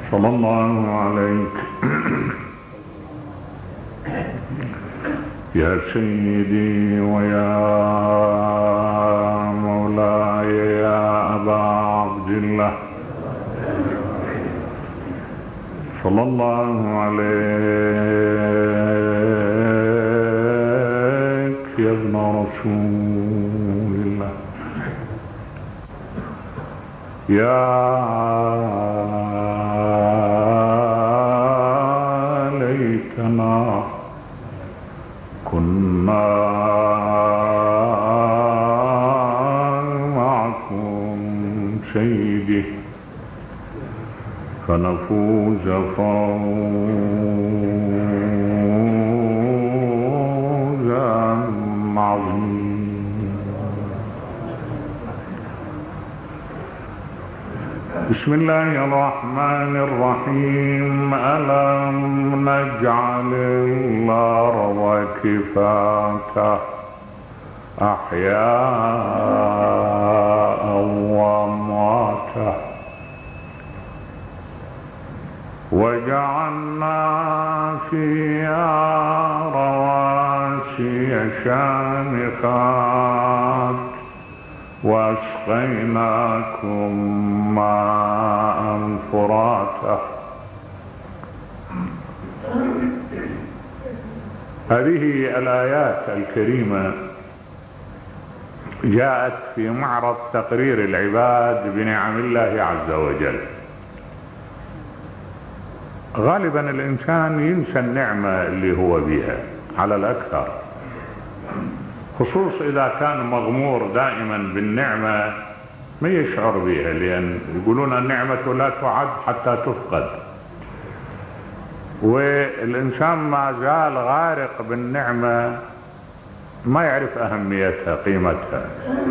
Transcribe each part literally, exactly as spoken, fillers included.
صلى الله عليك يا سيدي ويا مولاي يا أبا عبد الله، صلى الله عليك يا ابن رسول الله، يا ليتنا كنا معكم سيدي فنفوز فوزا عظيما. بسم الله الرحمن الرحيم. ألم نجعل الأرض كفاتا أحياء وأمواتا وجعلنا فيها رواسي شامخات وأسقيناكم ماء فراتا. هذه الآيات الكريمة جاءت في معرض تقرير العباد بنعم الله عز وجل. غالبا الإنسان ينسى النعمة اللي هو بها على الأكثر، خصوص إذا كان مغمور دائما بالنعمة ما يشعر بها، لأن يقولون النعمة لا تعد حتى تفقد، والإنسان ما زال غارق بالنعمة ما يعرف أهميتها قيمتها.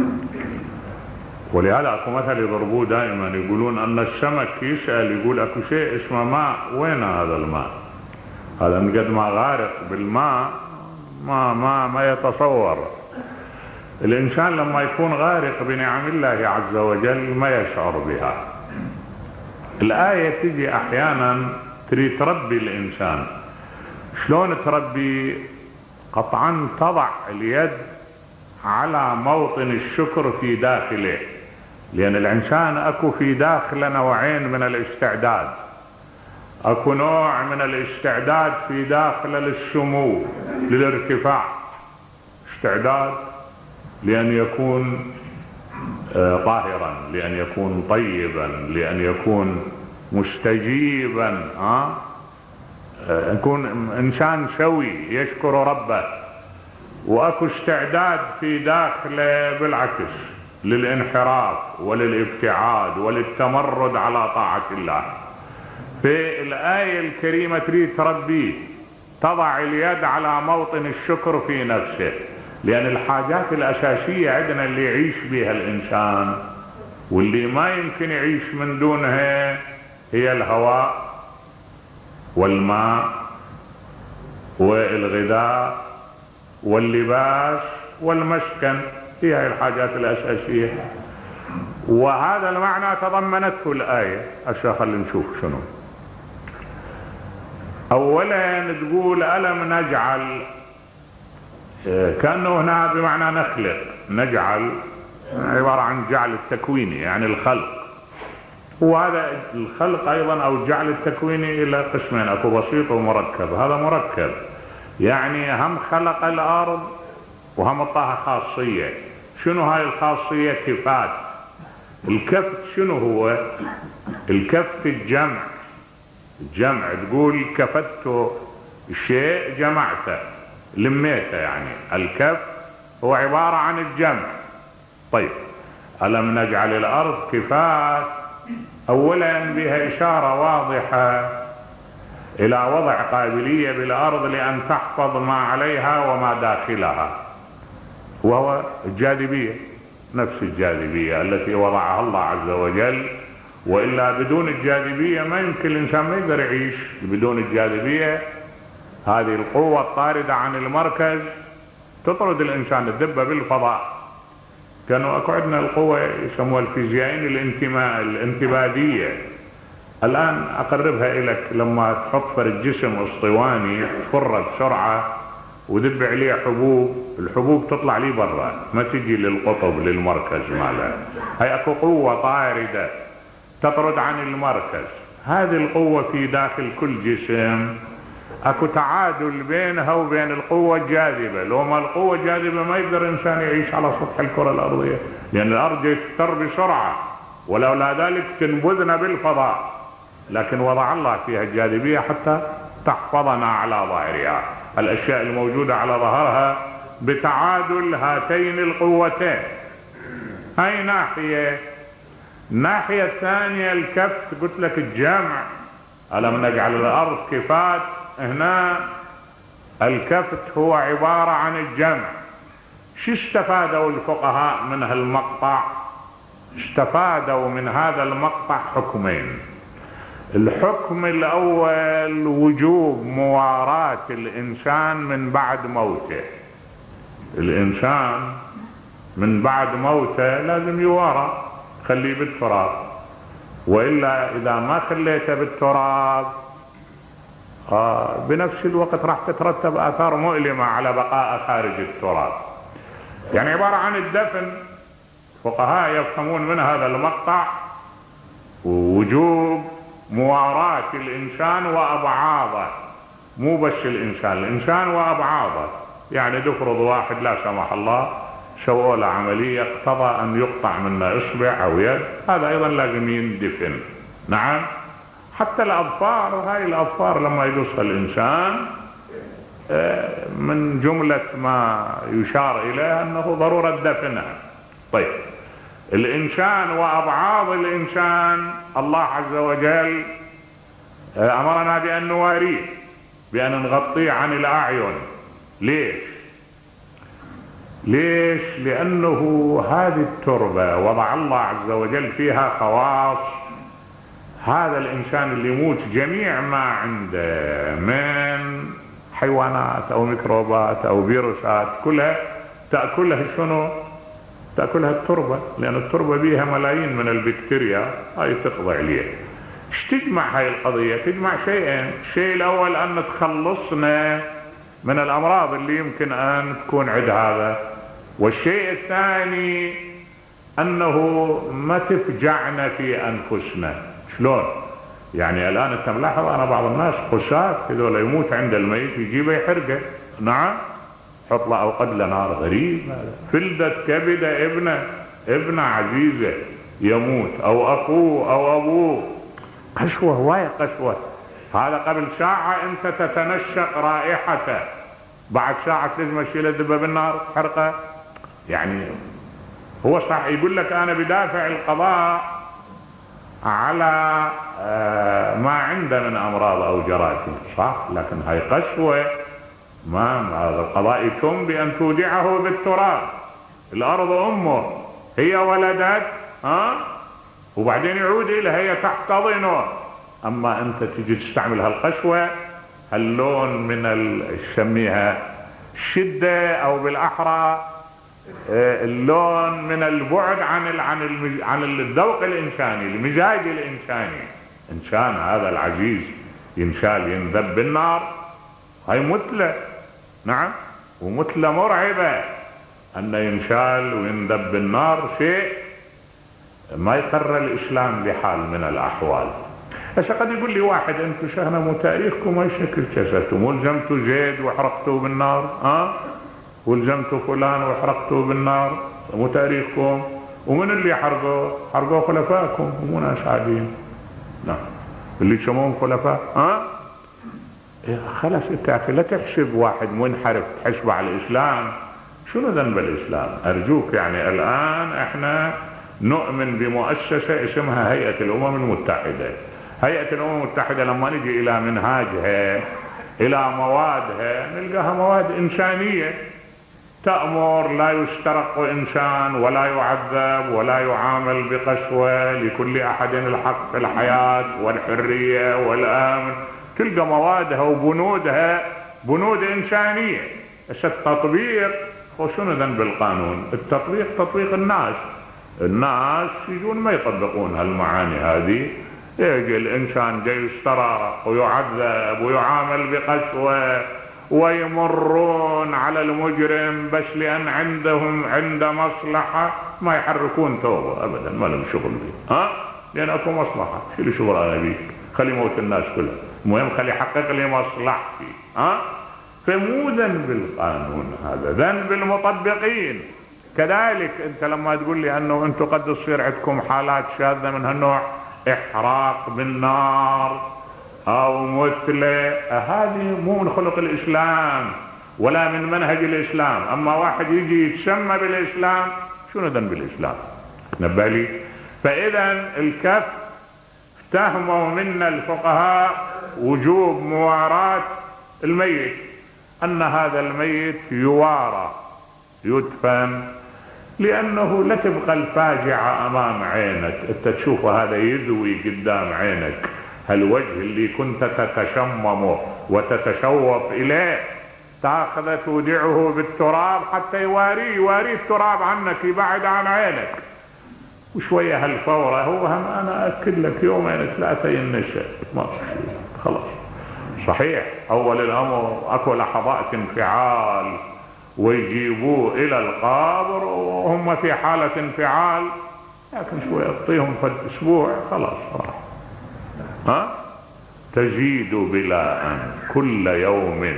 ولهذا اكو مثل يضربوه دائما، يقولون ان السمك يسأل يقول اكو شيء اسمه ماء، وين هذا الماء؟ هذا من قد ما غارق بالماء ما ما ما يتصور. الانسان لما يكون غارق بنعم الله عز وجل ما يشعر بها. الآية تجي احيانا تريد تربي الانسان. شلون تربي؟ قطعا تضع اليد على موطن الشكر في داخله، لأن الإنسان أكو في داخله نوعين من الاستعداد. أكو نوع من الاستعداد في داخله للسمو للارتفاع، استعداد لأن يكون طاهرا، لأن يكون طيبا، لأن يكون مستجيبا، ها يكون إنسان سوي يشكر ربه. واكو استعداد في داخله بالعكس للانحراف وللابتعاد وللتمرد على طاعة الله. في الآية الكريمة تريد تربيه، تضع اليد على موطن الشكر في نفسه، لأن الحاجات الأساسية عندنا اللي يعيش بها الإنسان واللي ما يمكن يعيش من دونها هي الهواء والماء والغذاء واللباس والمسكن، هي هاي الحاجات الأساسية. وهذا المعنى تضمنته الآية. هسه خلينا نشوف شنو. أولا تقول ألم نجعل، كأنه هنا بمعنى نخلق. نجعل عبارة عن جعل التكويني يعني الخلق، وهذا الخلق أيضا أو الجعل التكويني إلى قسمين، أكو بسيط ومركب. هذا مركب يعني هم خلق الأرض وهم اعطاها خاصية. شنو هاي الخاصية؟ كفات. الكفت شنو هو؟ الكفت الجمع. الجمع تقول كفت الشيء جمعته لميته، يعني الكف هو عبارة عن الجمع. طيب ألم نجعل الأرض كفات، أولا بها إشارة واضحة إلى وضع قابلية بالأرض لأن تحفظ ما عليها وما داخلها، وهو الجاذبية، نفس الجاذبية التي وضعها الله عز وجل. وإلا بدون الجاذبية ما يمكن الإنسان ما يقدر يعيش. بدون الجاذبية هذه القوة الطاردة عن المركز تطرد الإنسان، الدبة بالفضاء. كانوا أكو عندنا القوة يسموها الفيزيائيين الانتماء الانتبادية، الآن أقربها لك، لما تحط فرد جسم اسطواني تفره بسرعة ودب عليه حبوب، الحبوب تطلع لي برا ما تجي للقطب للمركز ماله. هي اكو قوة طاردة تطرد عن المركز، هذه القوة في داخل كل جسم اكو تعادل بينها وبين القوة الجاذبة. لو ما القوة الجاذبة ما يقدر الانسان يعيش على سطح الكرة الارضية، لان الارض تفتر بسرعة، ولولا ذلك تنبذنا بالفضاء، لكن وضع الله فيها الجاذبية حتى تحفظنا على ظاهرها، الاشياء الموجودة على ظهرها بتعادل هاتين القوتين. هاي ناحية. الناحية الثانية الكفت، قلت لك الجمع، ألم نجعل الأرض كفات، هنا الكفت هو عبارة عن الجمع. شو استفادوا الفقهاء من هالمقطع؟ استفادوا من هذا المقطع حكمين. الحكم الأول وجوب مواراة الإنسان من بعد موته. الإنسان من بعد موته لازم يوارى، خليه بالتراب، وإلا إذا ما خليته بالتراب آه بنفس الوقت راح تترتب آثار مؤلمة على بقاء خارج التراب. يعني عبارة عن الدفن. فقهاء يفهمون من هذا المقطع وجوب مواراة الإنسان وأبعاضه، مو بس الإنسان، الإنسان وأبعاضه. يعني تفرض واحد لا سمح الله سووا له عملية اقتضى أن يقطع منه إصبع أو يد، هذا أيضا لازم يندفن. نعم. حتى الأظفار، هاي الأظفار لما يقصها الإنسان من جملة ما يشار إليه أنه ضرورة دفنها. طيب، الإنسان وأبعاض الإنسان الله عز وجل أمرنا بأن نواريه، بأن نغطيه عن الأعين. ليش؟ ليش؟ لأنه هذه التربة وضع الله عز وجل فيها خواص. هذا الإنسان اللي يموت جميع ما عنده من حيوانات أو ميكروبات أو فيروسات كلها تأكلها شنو؟ تأكلها التربة، لأن التربة بيها ملايين من البكتيريا، هاي تقضي عليها. ايش تجمع هاي القضية؟ تجمع شيئين. الشيء الأول أن تخلصنا من الأمراض اللي يمكن أن تكون عند هذا، والشيء الثاني أنه ما تفجعنا في أنفسنا. شلون؟ يعني الآن أنت ملاحظ أنا بعض الناس قساة هذول يموت عند الميت يجيبه يحرقه. نعم، حط له أوقد له نار. غريب هذا. فلدت كبده ابنه ابنه عزيزه يموت، أو أخوه أو أبوه، قسوة، هواية قسوة. هذا قبل ساعة أنت تتنشق رائحته، بعد ساعة لازم تشيل الدبة بالنار حرقه. يعني هو صح يقول لك أنا بدافع القضاء على ما عنده من أمراض أو جراثيم، صح، لكن هاي قسوة. ما هذا القضاء يتم بأن تودعه بالتراب. الأرض أمه، هي ولدت ها وبعدين يعود إليها، هي تحتضنه. أما أنت تجي تستعمل هالقسوة، هاللون من السميها الشدة أو بالأحرى اللون من البعد عن عن عن الذوق الإنساني، المزاج الإنساني. إنسان هذا العزيز ينشال ينذب بالنار، هاي مثلة. نعم، ومثلة مرعبة أن ينشال وينذب بالنار، شيء ما يقر الإسلام بحال من الأحوال. هسه قد يقول لي واحد أنتم شهنموا تاريخكم أي شكل كسرتم، ولزمتوا زيد وحرقتوه بالنار، ها ولزمتوا فلان وحرقتوه بالنار، مو تاريخكم. ومن اللي حرقوه؟ حرقوه خلفائكم، ومو ناس عاديين. نعم، اللي يسموهم خلفاء. ها خلاص انت اخي لا تحسب واحد منحرف تحسبه على الاسلام. شنو ذنب الاسلام؟ ارجوك. يعني الان احنا نؤمن بمؤسسة اسمها هيئة الامم المتحدة. هيئة الامم المتحدة لما نجي الى منهاجها الى موادها نلقاها مواد انسانية، تأمر لا يسترق إنسان ولا يعذب ولا يعامل بقسوة، لكل أحد الحق في الحياة والحرية والأمن. تلقى موادها وبنودها بنود إنسانية. بس التطبيق هو شنو ذنب القانون؟ التطبيق تطبيق الناس. الناس يجون ما يطبقون هالمعاني هذه، يجي الانسان جاي يسترق ويعذب ويعامل بقسوة، ويمرون على المجرم بس لان عندهم عند مصلحة ما يحركون ثوبه ابدا، ما لهم شغل به، ها لان اكو مصلحة، شو اللي شغل انا بيك؟ خلي يموت الناس كلها، المهم خلي يحقق لي مصلحتي، ها. فمو ذنب القانون، هذا ذنب المطبقين. كذلك انت لما تقول لي انه انتم قد تصير عندكم حالات شاذة من هالنوع، احراق بالنار او مثله، هذه مو من خلق الاسلام ولا من منهج الاسلام. اما واحد يجي يتسمى بالاسلام، شنو ذنب الاسلام؟ نبه لي. فاذا الكف افتهموا منا الفقهاء وجوب مواراة الميت، ان هذا الميت يوارى يدفن، لانه لا تبقى الفاجعة امام عينك، انت تشوف هذا يذوي قدام عينك، هالوجه اللي كنت تتشممه وتتشوف اليه تاخذه تودعه بالتراب حتى يواريه يواريه التراب عنك، يبعد عن عينك. وشوية هالفورة، هو هم انا اكد لك يومين ثلاثة ينشأ، ما خلاص. صحيح اول الامر اكو لحظات انفعال ويجيبوه الى القبر وهم في حالة انفعال، لكن شوية اعطيهم فد اسبوع خلاص راح. ها تجيد بلاء كل يوم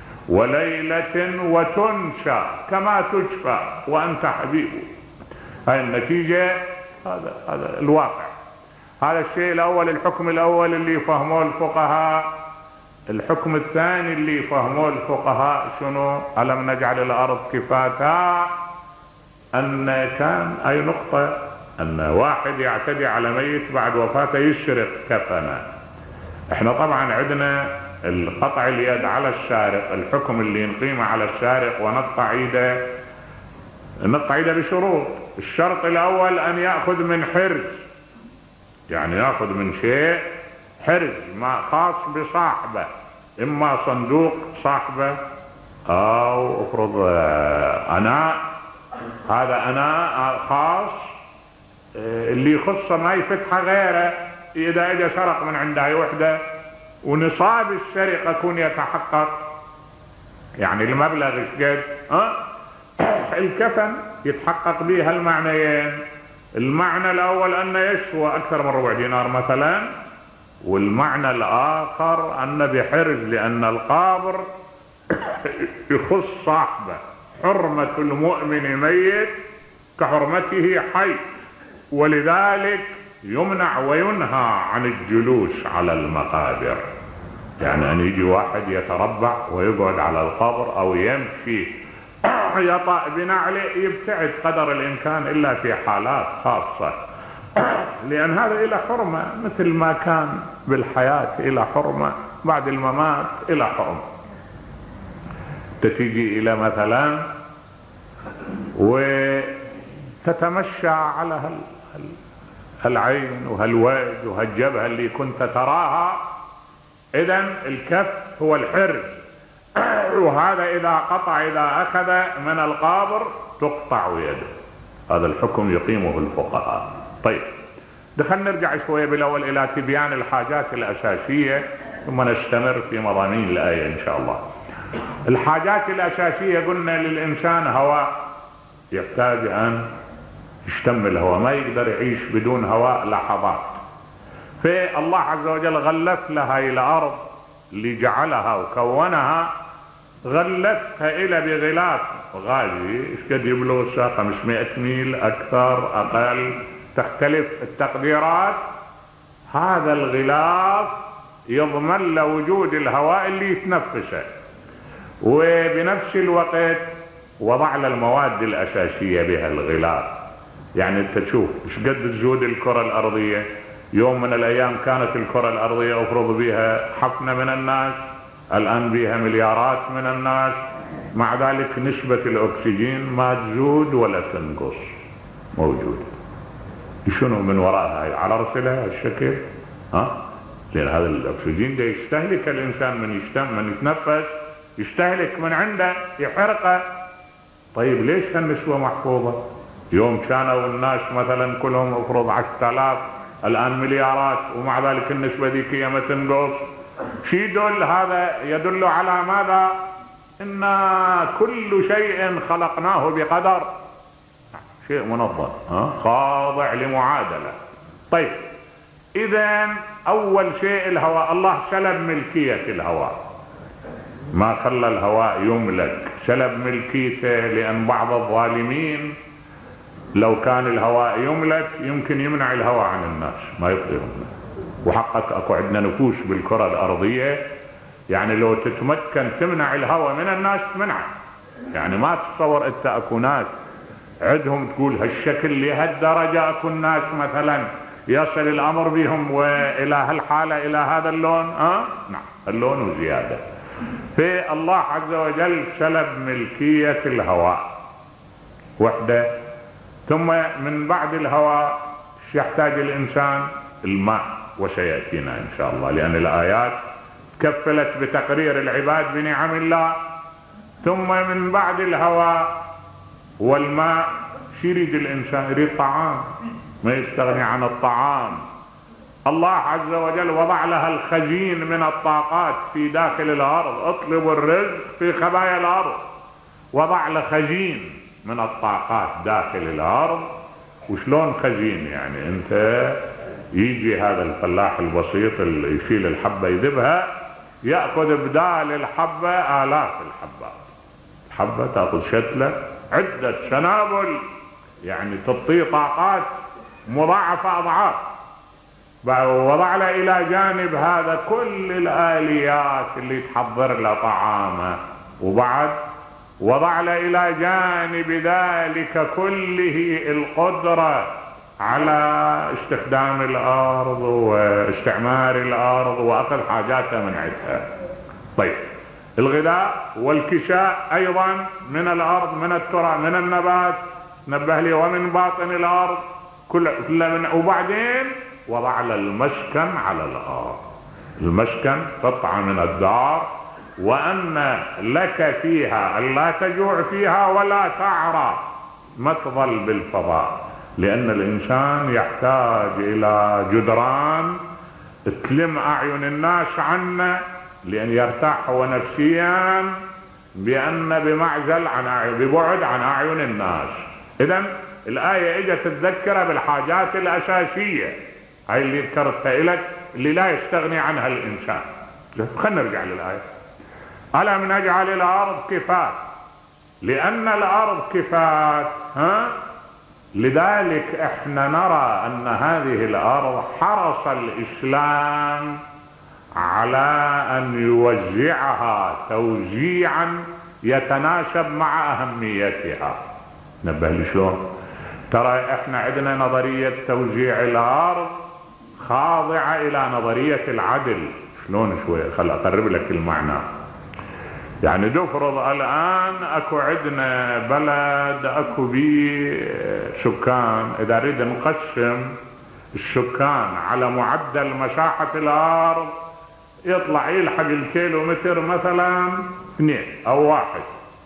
وليلة وتنشى كما تشفى وانت حبيب. هاي النتيجة، هذا هذا الواقع. هذا الشيء الاول، الحكم الاول اللي يفهموه الفقهاء. الحكم الثاني اللي يفهموه الفقهاء شنو؟ ألم نجعل الأرض كفاتا، أن كان أي نقطة أن واحد يعتدي على ميت بعد وفاته يسرق كفنه. احنا طبعا عندنا القطع اليد على السارق، الحكم اللي نقيمه على السارق ونقطع ايده، نقطع ايده بشروط. الشرط الأول أن يأخذ من حرز، يعني يأخذ من شيء حرز ما خاص بصاحبه، اما صندوق صاحبه او افرض اناء، هذا اناء خاص اللي يخصه ما يفتحه غيره، اذا اجى سرق من عنده وحده ونصاب السرقه يكون يتحقق، يعني المبلغ ايش قد، ها الكفن يتحقق به هالمعنيين. المعنى الاول انه يسوى اكثر من ربع دينار مثلا، والمعنى الاخر ان بحرز، لان القابر يخص صاحبه، حرمة المؤمن ميت كحرمته حي، ولذلك يمنع وينهى عن الجلوس على المقابر، يعني ان يجي واحد يتربع ويقعد على القبر او يمشي يطأ بنعله، يبتعد قدر الامكان الا في حالات خاصة، لأن هذا إلى حرمة، مثل ما كان بالحياة إلى حرمة بعد الممات إلى حرمة. تتيجي إلى مثلا وتتمشى على هال العين وهالوجه وهالجبهة اللي كنت تراها، إذن الكف هو الحرز، وهذا إذا قطع، إذا أخذ من القابر تقطع يده. هذا الحكم يقيمه الفقهاء. طيب دخلنا نرجع شوية بالأول إلى تبيان الحاجات الأساسية، ثم نستمر في مضامين الآية إن شاء الله. الحاجات الأساسية قلنا للإنسان هواء، يحتاج أن يشتم الهواء، ما يقدر يعيش بدون هواء لحظات. فالله عز وجل غلف لها إلى الأرض اللي جعلها وكونها، غلفها إلى بغلاف غازي، ايش قد يبلغ؟ خمسمائة ميل، أكثر أقل، تختلف التقديرات. هذا الغلاف يضمن له وجود الهواء اللي يتنفسه، وبنفس الوقت وضع له المواد الأساسية بها الغلاف. يعني انت تشوف ايش قد تزود الكرة الأرضية، يوم من الأيام كانت الكرة الأرضية أفرض بها حفنة من الناس، الآن بها مليارات من الناس، مع ذلك نسبة الأكسجين ما تزود ولا تنقص، موجودة. شنو من وراءها؟ على رسلها الشكل، ها؟ لأن هذا الأكسجين ده يستهلك الإنسان، من يشتم من يتنفس يستهلك من عنده يحرقه. طيب ليش هالنسبة محفوظة؟ يوم كانوا الناس مثلا كلهم افرض عشرة آلاف الآن مليارات، ومع ذلك النسبة ذيك ما تنقص. شي يدل؟ هذا يدل على ماذا؟ إن كل شيء خلقناه بقدر، شيء منظم خاضع لمعادلة. طيب إذن أول شيء الهواء، الله سلب ملكية الهواء، ما خلى الهواء يملك، سلب ملكيته، لأن بعض الظالمين لو كان الهواء يملك يمكن يمنع الهواء عن الناس، ما يقدرون. وحقك اكو عندنا نفوس بالكرة الأرضية يعني لو تتمكن تمنع الهواء من الناس تمنعه. يعني ما تتصور انت اكو ناس عندهم تقول هالشكل لهالدرجة، اكو الناس مثلا يصل الامر بهم والى هالحالة الى هذا اللون، اه نعم اللون وزيادة. في الله عز وجل سلب ملكية الهواء وحده. ثم من بعد الهواء شو يحتاج الانسان؟ الماء، وسيأتينا ان شاء الله، لان الايات كفلت بتقرير العباد بنعم الله. ثم من بعد الهواء والماء شو يريد الانسان؟ يريد طعام، ما يستغني عن الطعام. الله عز وجل وضع لها الخزين من الطاقات في داخل الارض، اطلبوا الرزق في خبايا الارض، وضع له خزين من الطاقات داخل الارض. وشلون خزين؟ يعني انت يجي هذا الفلاح البسيط اللي يشيل الحبة يذبها، يأخذ بدال الحبة آلاف الحبات، الحبة تأخذ شتلة عدة سنابل، يعني تعطيه طاقات مضاعفة أضعاف. وضع له إلى جانب هذا كل الآليات اللي تحضر له طعامه، وبعد وضع له إلى جانب ذلك كله القدرة على استخدام الأرض واستعمار الأرض وأخذ حاجاته من عندها. طيب الغذاء والكساء أيضا من الأرض، من التراب، من النبات، نبه لي، ومن باطن الأرض كل من. وبعدين وضع له المسكن على الأرض، المسكن قطعة من الدار، وأن لك فيها ألا تجوع فيها ولا تعرى، ما تظل بالفضاء، لأن الإنسان يحتاج إلى جدران تلم أعين الناس عنه، لأن يرتاح هو نفسيا بأن بمعزل عن أعين، ببعد عن أعين الناس. إذن الآية اجت تذكر بالحاجات الأساسية، هاي اللي ذكرتها لك اللي لا يستغني عنها الإنسان. خلينا نرجع للآية. ألم نجعل الأرض كفات؟ لأن الأرض كفات، ها؟ لذلك احنا نرى أن هذه الأرض حرص الإسلام على أن يوزعها توزيعا يتناسب مع أهميتها. نبه لي شلون؟ ترى احنا عندنا نظرية توزيع الأرض خاضعة إلى نظرية العدل. شلون شوي؟ خل أقرب لك المعنى. يعني نفرض الآن اكو عندنا بلد اكو بيه سكان، اذا نريد نقسم السكان على معدل مساحة الارض يطلع يلحق الكيلو متر مثلا اثنين او واحد،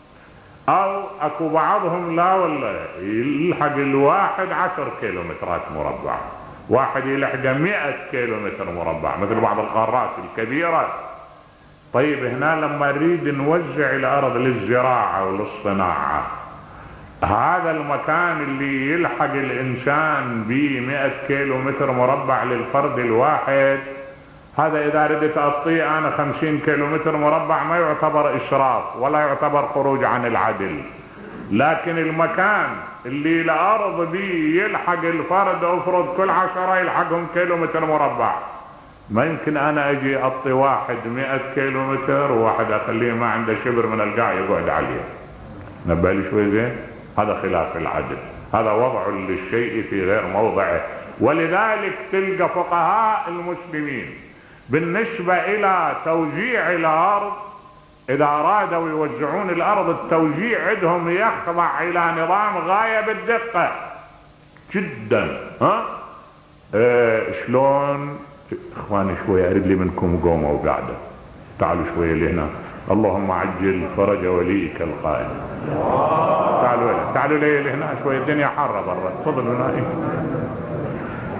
او اكو بعضهم لا والله يلحق الواحد عشر كيلو مترات مربع، واحد يلحق مئة كيلو متر مربع مثل بعض القارات الكبيرة. طيب هنا لما نريد نوزع الارض للزراعة وللصناعة، هذا المكان اللي يلحق الانسان ب مئة كيلو متر مربع للفرد الواحد، هذا اذا ردت اعطيه انا خمسين كيلو متر مربع ما يعتبر اسراف ولا يعتبر خروج عن العدل. لكن المكان اللي الارض بيه يلحق الفرد افرض كل عشرة يلحقهم كيلو متر مربع، ما يمكن انا اجي اعطي واحد مئة كيلو متر وواحد اخليه ما عنده شبر من القاع يقعد عليه. نبه لي شوي زين؟ هذا خلاف العدل، هذا وضع للشيء في غير موضعه. ولذلك تلقى فقهاء المسلمين بالنسبة الى توزيع الارض، اذا ارادوا يوزعون الارض التوزيع عندهم يخضع الى نظام غاية بالدقة جدا. ها اه شلون؟ اخواني شوية اريد لي منكم قومة وقاعدة، تعالوا شوية لهنا. اللهم عجل فرج وليك القائم. تعالوا لي تعالوا لي لهنا شوية، الدنيا حارة برا، تفضلوا هنا.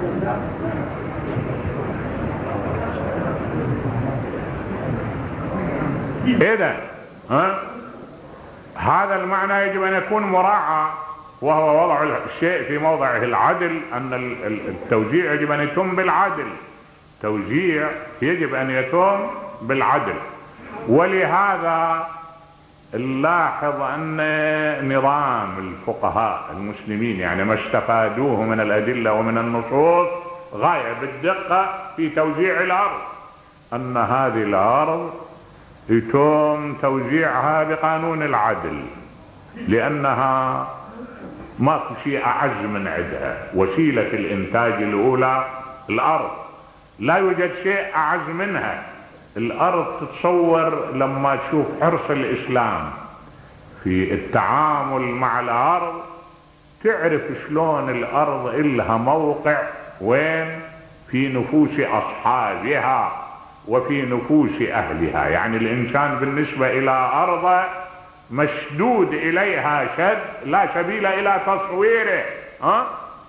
إذا ها هذا المعنى يجب أن يكون مراعى، وهو وضع الشيء في موضعه العدل، أن التوزيع يجب أن يتم بالعدل، توزيع يجب أن يتم بالعدل. ولهذا نلاحظ أن نظام الفقهاء المسلمين يعني ما استفادوه من الأدلة ومن النصوص غاية بالدقة في توزيع الأرض، أن هذه الأرض يتم توزيعها بقانون العدل، لأنها ماكو شيء أعز من عندها. وسيلة الإنتاج الأولى الأرض، لا يوجد شيء أعز منها. الأرض تتصور لما تشوف حرص الإسلام في التعامل مع الأرض، تعرف شلون الأرض إلها موقع وين في نفوس أصحابها وفي نفوس أهلها. يعني الإنسان بالنسبة إلى أرضه مشدود إليها شد لا سبيل إلى تصويره. ها؟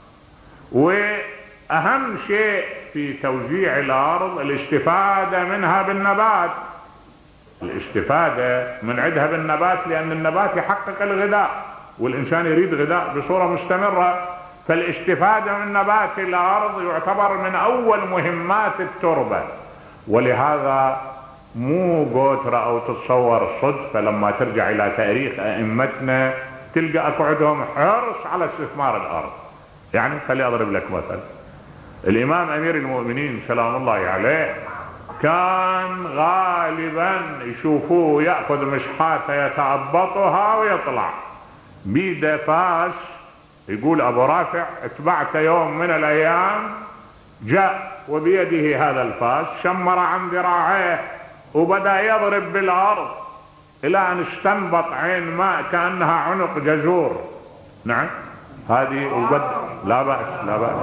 وأهم شيء في توزيع الأرض الاستفادة منها بالنبات، الاستفادة من عندها بالنبات، لأن النبات يحقق الغذاء والإنسان يريد غذاء بصورة مستمرة، فالاستفادة من نبات الأرض يعتبر من أول مهمات التربة. ولهذا مو قوترة أو تتصور صدفة لما ترجع إلى تاريخ أئمتنا تلقى أكو عندهم حرص على استثمار الأرض. يعني خلي أضرب لك مثل، الإمام أمير المؤمنين سلام الله عليه كان غالبا يشوفوه يأخذ مشحاته يتأبطها ويطلع بيده فاس. يقول أبو رافع اتبعت يوم من الأيام جاء وبيده هذا الفاس، شمر عن ذراعيه وبدأ يضرب بالأرض إلى أن استنبط عين ماء كأنها عنق جزور. نعم هذه وبدأ لا بأس لا بأس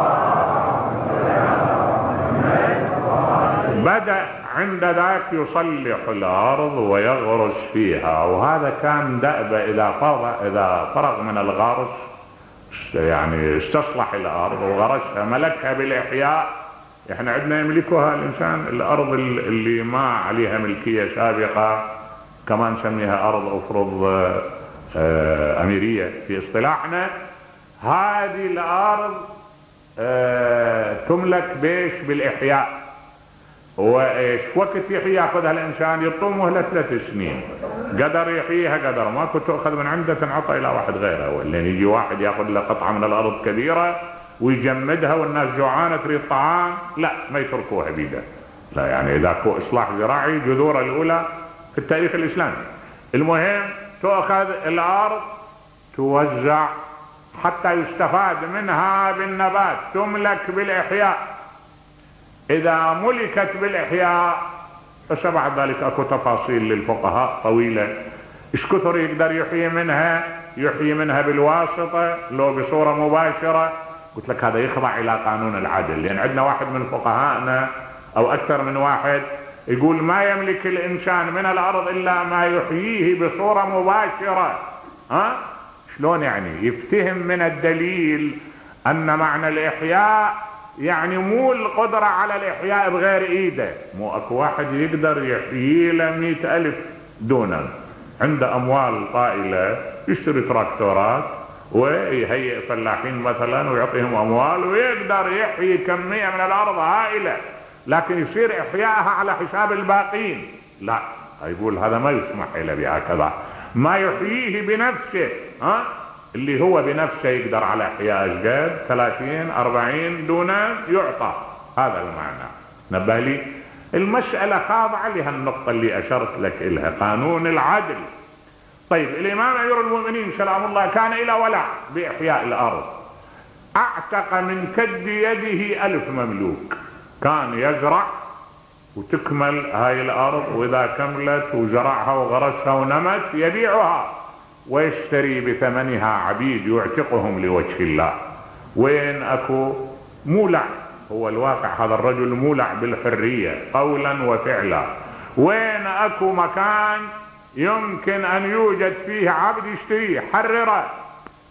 بدأ عند ذاك يصلح الأرض ويغرس فيها، وهذا كان دأبه إذا فرغ إذا فرغ من الغرس يعني استصلح الأرض وغرسها ملكها بالإحياء. احنا عندنا يملكها الإنسان الأرض اللي ما عليها ملكية سابقة، كما نسميها أرض أفرض أميرية في اصطلاحنا. هذه الأرض تملك بيش بالإحياء، وايش وقت يحيي ياخذها الانسان يطمه لثلاث سنين، قدر يحييها قدر ما كنت تاخذ من عنده تنعطى الى واحد غيره، ولا يجي واحد ياخذ له قطعه من الارض كبيره ويجمدها والناس جوعانه تريد طعام، لا ما يتركوها بيده. لا يعني اذا كو اصلاح زراعي جذورها الاولى في التاريخ الاسلامي. المهم تؤخذ الارض توزع حتى يستفاد منها بالنبات، تملك بالاحياء. إذا ملكت بالإحياء بس بعد ذلك أكو تفاصيل للفقهاء طويلة، إيش كثر يقدر يحيي منها، يحيي منها بالواسطة لو بصورة مباشرة. قلت لك هذا يخضع إلى قانون العدل، لأن عندنا واحد من فقهائنا أو أكثر من واحد يقول ما يملك الإنسان من الأرض إلا ما يحييه بصورة مباشرة. ها؟ شلون يعني؟ يفتهم من الدليل أن معنى الإحياء يعني مو القدرة على الإحياء بغير إيده. مو أكو واحد يقدر يحيي له مئة ألف دونم، عنده أموال طائلة يشتري تراكتورات ويهيئ فلاحين مثلا ويعطيهم أموال ويقدر يحيي كمية من الأرض هائلة، لكن يصير إحيائها على حساب الباقين. لا، يقول هذا ما يسمح له بهكذا، ما يحييه بنفسه. ها؟ اللي هو بنفسه يقدر على إحياء أشجار ثلاثين أربعين دونم يعطى. هذا المعنى. نبه لي المسألة خاضعة لها النقطة اللي أشرت لك إلها، قانون العدل. طيب الإمام أمير المؤمنين سلام الله كان إلى ولع بإحياء الأرض، أعتق من كد يده ألف مملوك، كان يزرع وتكمل هاي الأرض، وإذا كملت وزرعها وغرسها ونمت يبيعها ويشتري بثمنها عبيد يعتقهم لوجه الله. وين أكو مولع، هو الواقع هذا الرجل مولع بالحرية قولا وفعلا. وين أكو مكان يمكن أن يوجد فيه عبد يشتريه حرره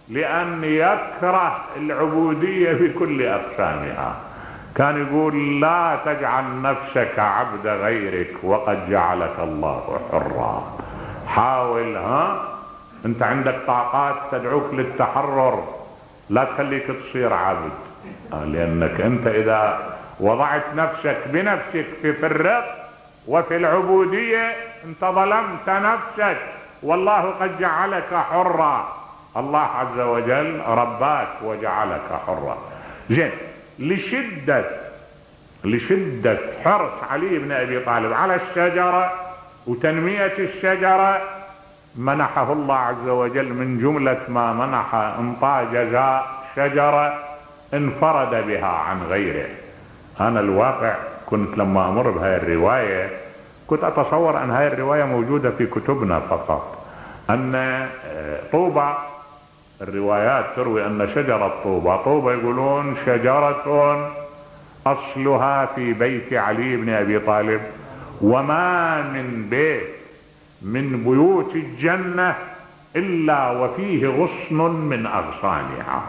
لأن يكره العبودية بكل أقسامها. كان يقول لا تجعل نفسك عبد غيرك وقد جعلك الله حرا. حاول، ها انت عندك طاقات تدعوك للتحرر، لا تخليك تصير عبد، لأنك انت إذا وضعت نفسك بنفسك في الرق وفي العبودية انت ظلمت نفسك، والله قد جعلك حرا. الله عز وجل رباك وجعلك حرا. زين، لشدة لشدة حرص علي بن أبي طالب على الشجرة وتنمية الشجرة، منحه الله عز وجل من جملة ما منح انطى جزاء شجرة انفرد بها عن غيره. أنا الواقع كنت لما أمر بهاي الرواية كنت أتصور أن هاي الرواية موجودة في كتبنا فقط، أن طوبى، الروايات تروي أن شجرة طوبى طوبى يقولون شجرة أصلها في بيت علي بن أبي طالب، وما من بيت من بيوت الجنة إلا وفيه غصن من أغصانها.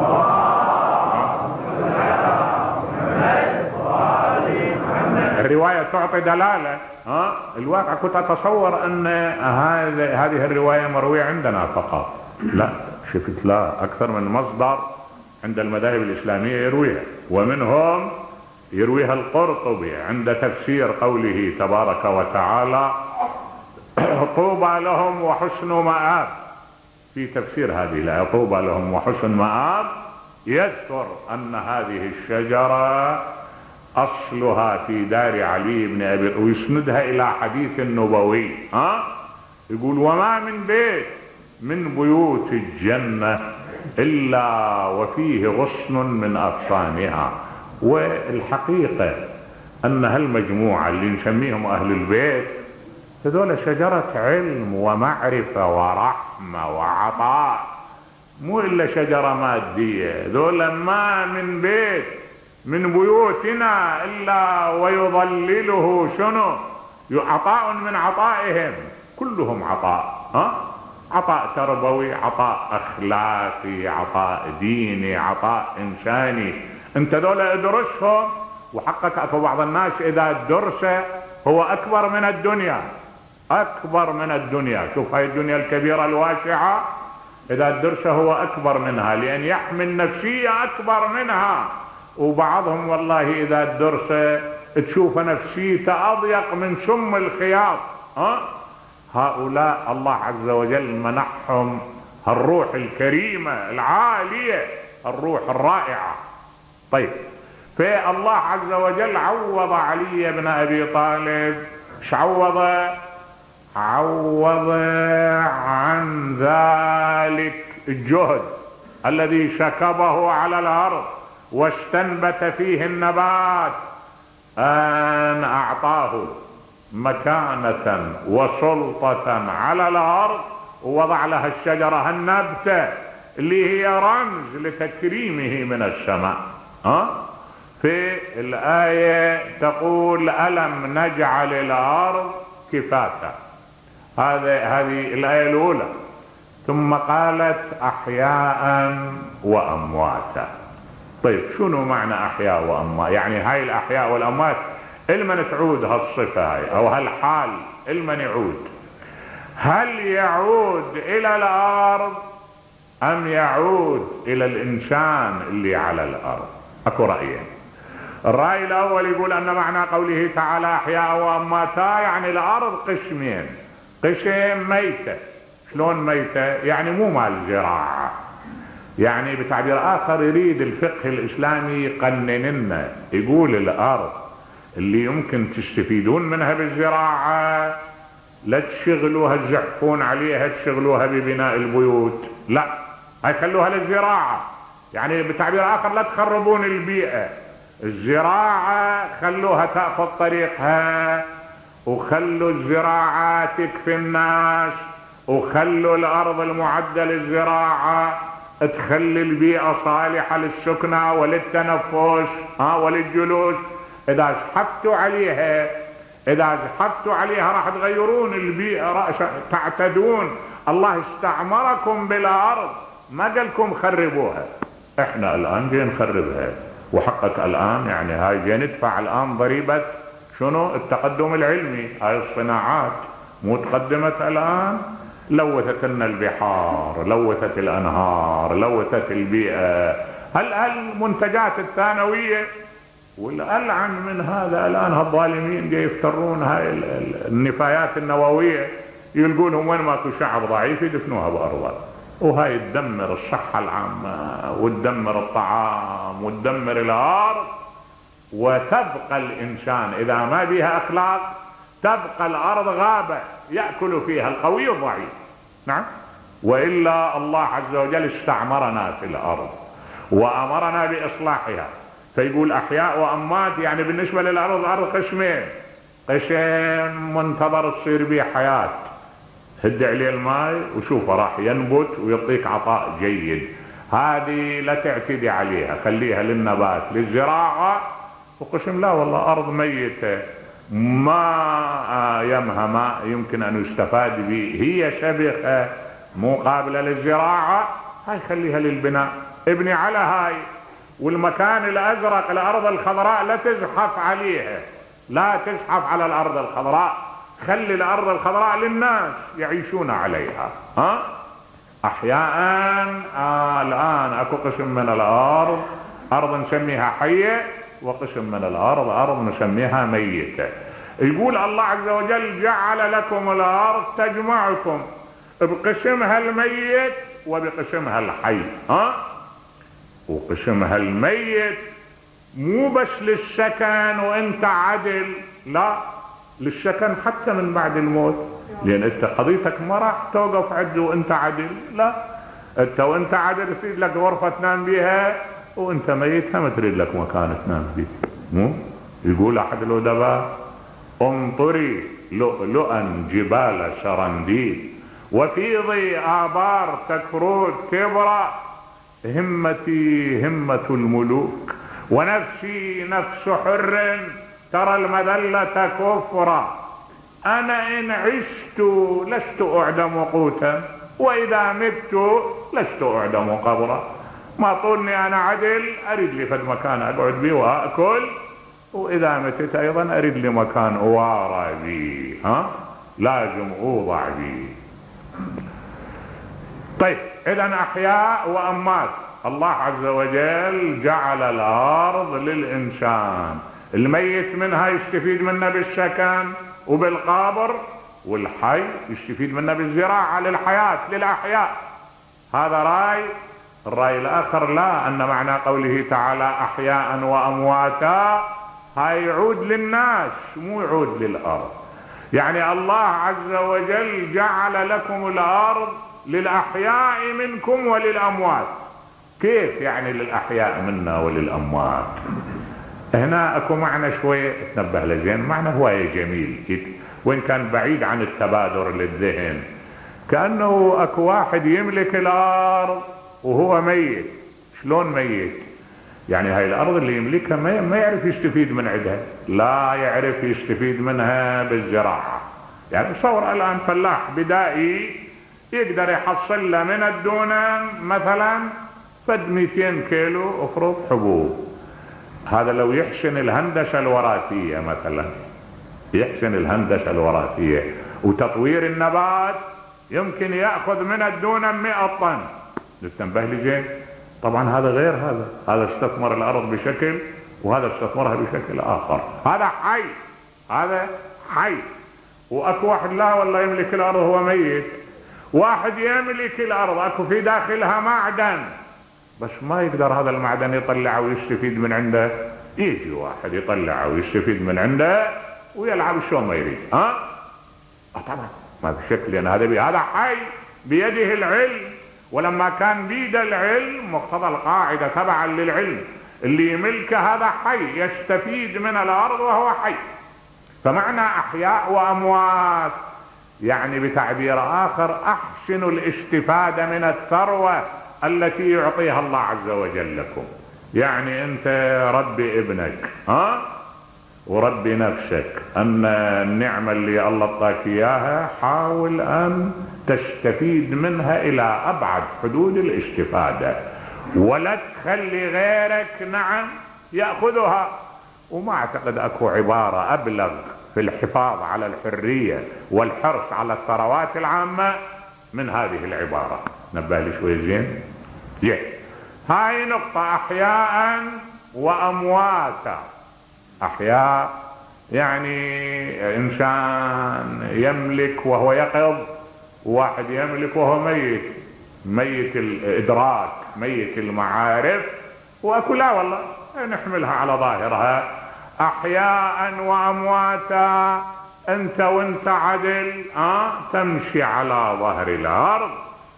الرواية تعطي دلالة. ها الواقع كنت أتصور أن هذه الرواية مروية عندنا فقط، لا، شفت لا، أكثر من مصدر عند المذاهب الإسلامية يرويها، ومنهم يرويها القرطبي عند تفسير قوله تبارك وتعالى طوبى لهم وحسن مآب. في تفسير هذه الآية طوبى لهم وحسن مآب يذكر أن هذه الشجرة أصلها في دار علي بن أبي، ويسندها إلى حديث النبوي. ها يقول وما من بيت من بيوت الجنة إلا وفيه غصن من أغصانها. والحقيقة أن هالمجموعة اللي نسميهم أهل البيت هذول شجرة علم ومعرفة ورحمة وعطاء، مو إلا شجرة مادية. ذولا ما من بيت من بيوتنا إلا ويظلله شنو؟ عطاء من عطائهم، كلهم عطاء. ها عطاء تربوي، عطاء أخلاقي، عطاء ديني، عطاء إنساني. انت ذولا ادرسهم وحقك. فبعض الناس إذا الدرس هو أكبر من الدنيا، أكبر من الدنيا. شوف هاي الدنيا الكبيرة الواسعة، إذا الدرس هو أكبر منها لأن يحمل نفسية أكبر منها. وبعضهم والله إذا الدرس تشوف نفسيته أضيق من سم الخياط. ها هؤلاء الله عز وجل منحهم الروح الكريمة العالية، الروح الرائعة. طيب، فالله عز وجل عوض علي بن أبي طالب، ايش عوض؟ عوض عن ذلك الجهد الذي شكبه على الأرض واستنبت فيه النبات، أن أعطاه مكانة وسلطة على الأرض ووضع لها الشجرة النبتة اللي هي رمز لتكريمه من السماء. ها في الآية تقول ألم نجعل الأرض كفاتا، هذه هذه الآية الأولى. ثم قالت أحياء وأمواتا. طيب شنو معنى أحياء وأموات؟ يعني هاي الأحياء والأموات المن تعود هالصفة هاي أو هالحال المن يعود؟ هل يعود إلى الأرض أم يعود إلى الإنسان اللي على الأرض؟ أكو رأيين. الرأي الأول يقول أن معنى قوله تعالى أحياء وأمواتا يعني الأرض قسمين، قسم ميتة. شلون ميتة؟ يعني مو مال زراعة، يعني بتعبير آخر يريد الفقه الإسلامي يقنن لنا، يقول الأرض اللي يمكن تستفيدون منها بالزراعة لا تشغلوها تزحفون عليها تشغلوها ببناء البيوت، لا، هاي خلوها للزراعة. يعني بتعبير آخر لا تخربون البيئة، الزراعة خلوها تأخذ طريقها، وخلوا الزراعة تكفي الناس، وخلوا الأرض المعدة للزراعة تخلي البيئة صالحة للسكنة وللتنفس ها وللجلوس. إذا زحفتوا عليها إذا زحفتوا عليها راح تغيرون البيئة، تعتدون. الله استعمركم بالأرض ما قالكم خربوها، احنا الان جاي نخربها، وحقك الان يعني هاي جاي ندفع الان ضريبة شنو؟ التقدم العلمي. هاي الصناعات مو تقدمت الان، لوثت لنا البحار، لوثت الانهار، لوثت البيئة. هل المنتجات الثانوية والألعن من هذا الآن هالظالمين جاي يفترون هاي النفايات النووية، يلقونهم وين ماكو شعب ضعيف يدفنوها بأرضه، وهاي تدمر الصحة العامة وتدمر الطعام وتدمر الأرض. وتبقى الإنسان إذا ما بها أخلاق تبقى الأرض غابة يأكل فيها القوي الضعيف. نعم، وإلا الله عز وجل استعمرنا في الأرض وأمرنا بإصلاحها، فيقول أحياء وأموات. يعني بالنسبة للأرض الأرض قسمين، قسم منتظر تصير به حياة، هد عليه الماء وشوفه راح ينبت ويعطيك عطاء جيد، هذه لا تعتدي عليها، خليها للنبات للزراعة. وقسم لا والله أرض ميتة ما يمها ماء يمكن أن يستفاد به، هي شبخة مو قابلة للزراعة، هاي خليها للبناء، ابني على هاي. والمكان الأزرق الأرض الخضراء لا تزحف عليها، لا تزحف على الأرض الخضراء، خلي الأرض الخضراء للناس يعيشون عليها. ها أحياء آه الآن أكو قسم من الأرض أرض نسميها حية، وقسم من الأرض أرض نسميها ميتة. يقول الله عز وجل جعل لكم الأرض تجمعكم بقسمها الميت وبقسمها الحي. ها وقسمها الميت مو بس للسكن وانت عدل، لا، للسكن حتى من بعد الموت، لان انت قضيتك ما راح توقف عدل وانت عدل، لا، انت وانت عدل تريد لك غرفة تنام بيها، وانت ميت ما تريد لك مكان تنام بيه. مو يقول احد الادباء امطري لؤلؤا جبال سرنديد وفيضي آبار تكرود كبرى، همتي همة الملوك ونفسي نفس حر ترى المذلة كفرا، أنا إن عشت لست أعدم قوتا وإذا مت لست أعدم قبرا. ما طولني أنا عدل أريد لي فد مكان أقعد بيه وأكل، وإذا متت أيضا أريد لي مكان أوارى بيه، ها لازم أوضع بيه. طيب إذن أحياء وأموات. الله عز وجل جعل الأرض للإنسان، الميت منها يستفيد منها بالسكن وبالقبر، والحي يستفيد منها بالزراعة للحياة للأحياء. هذا رأي. الرأي الآخر لا، أن معنى قوله تعالى أحياء وأمواتا هاي يعود للناس مو يعود للأرض. يعني الله عز وجل جعل لكم الأرض للأحياء منكم وللأموات. كيف يعني للأحياء منا وللأموات؟ هنا اكو معنى شوية تنبه لزين، معنى هواية جميل وإن كان بعيد عن التبادر للذهن. كأنه اكو واحد يملك الأرض وهو ميت. شلون ميت؟ يعني هاي الأرض اللي يملكها ما يعرف يستفيد من عندها، لا يعرف يستفيد منها بالزراعة. يعني تصور الآن فلاح بدائي يقدر يحصل له من الدونم مثلا فد مئتين كيلو افرض حبوب. هذا لو يحسن الهندسة الوراثية مثلا، يحسن الهندسة الوراثية وتطوير النبات يمكن يأخذ من الدونم مئة طن. نتنبه لي زين. طبعا هذا غير هذا، هذا استثمر الأرض بشكل وهذا استثمرها بشكل آخر. هذا حي، هذا حي. وأكو واحد لا والله يملك الأرض هو ميت، واحد يملك الأرض أكو في داخلها معدن بس ما يقدر هذا المعدن يطلعه ويستفيد من عنده. يجي واحد يطلعه ويستفيد من عنده ويلعب شو ما يريد. ها أه طبعا ما في شك، لأن هذا بي هذا حي بيده العلم، ولما كان بيده العلم مقتضى القاعدة تبعا للعلم اللي يملكه هذا حي يستفيد من الأرض وهو حي. فمعنى أحياء وأموات يعني بتعبير آخر أحسنوا الاستفادة من الثروة التي يعطيها الله عز وجل لكم. يعني أنت ربي ابنك، ها وربي نفسك ان النعمة اللي الله اعطاك اياها حاول ان تستفيد منها الى ابعد حدود الاستفادة، ولا تخلي غيرك نعم يأخذها. وما اعتقد اكو عبارة ابلغ في الحفاظ على الحرية والحرص على الثروات العامة من هذه العبارة. نبه لي شوي زين. زين، هاي نقطة. احياء وامواتا. احياء يعني انسان يملك وهو يقظ، واحد يملك وهو ميت، ميت الادراك، ميت المعارف. واكو لا والله نحملها على ظاهرها. احياء وامواتا، انت وانت عدل اه تمشي على ظهر الارض،